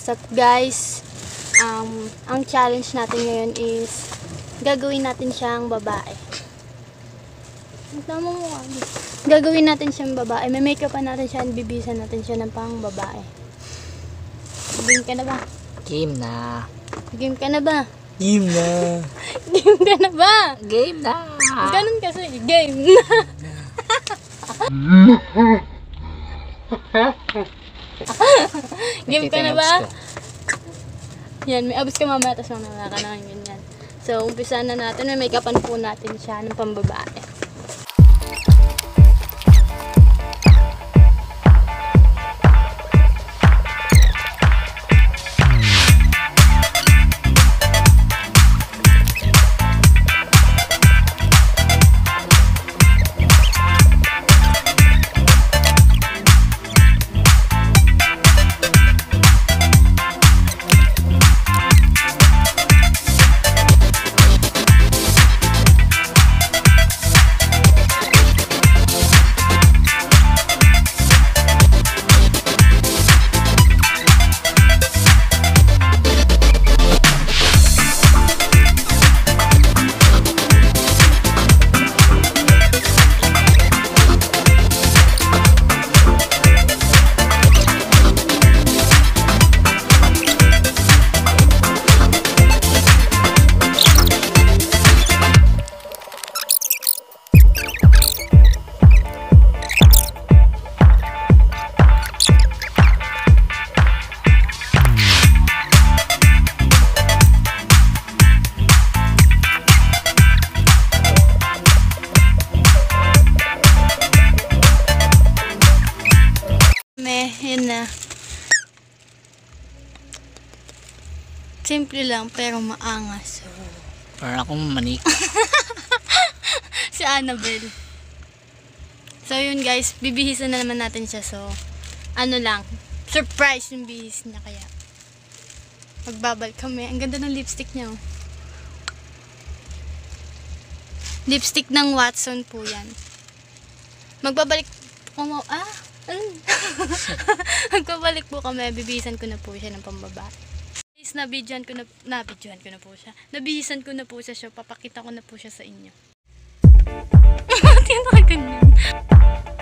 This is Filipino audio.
What's up guys? Ang challenge natin ngayon is gagawin natin siyang babae. Tama mo kami. Gagawin natin siyang babae. May makeup pa natin siya, bibisan natin siya ng pang babae. Game ka na ba? Game na. Game ka na ba? Game na. Game ka na ba? Game na. Ganun kasi, game na. Game ka na ba? Yan, may abs ka mamaya, tapos mamaya ka na ganyan. So, umpisa na natin. May make-upan po natin siya ng pambabae. Yun na. Simple lang pero maangas. So, Parang akong manik. si Annabelle. So yun guys, bibihisan na naman natin siya. So, ano lang, surprise yung bihis niya kaya. Magbabalik kami. Ang ganda ng lipstick niya. Oh. Lipstick ng Watson po yan. Magbabalik Magpabalik po kami, bibihisan ko na po siya ng pambabae. Guys, nabidyohan ko na po siya. Nabihisan ko na po siya, so papakita ko na po siya sa inyo. Tingnan ka ganyan.